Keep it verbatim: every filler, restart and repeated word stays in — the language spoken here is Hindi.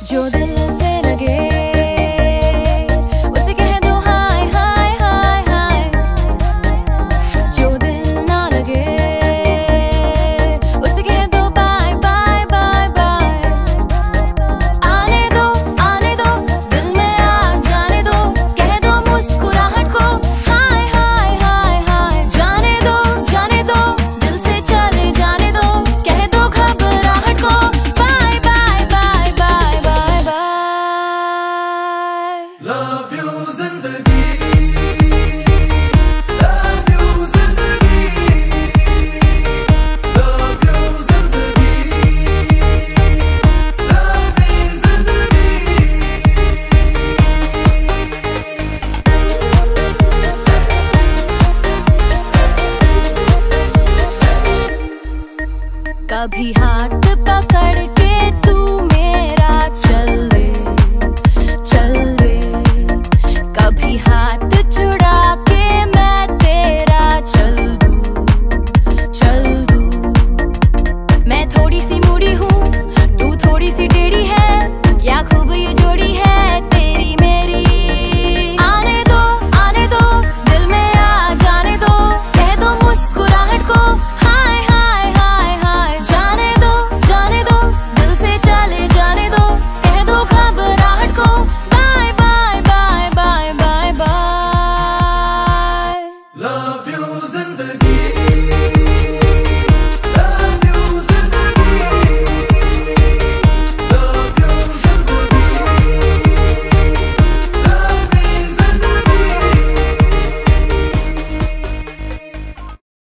जो दिल से लगे उसे कह दो हाय हाय हाय हाय, जो दिल ना लगे उसे कह दो बाय बाय बाय बाय। आने दो आने दो दिल में आ जाने दो, कह दो मुस्कुराहट को हाय हाय हाय हाय। जाने दो जाने दो दिल से चले जाने दो, कह दो घबराहट को bye bye bye bye bye bye. Love you जिंदगी, लव यू जिंदगी, लव यू जिंदगी, लव मी जिंदगी। कभी हाथ पकड़ के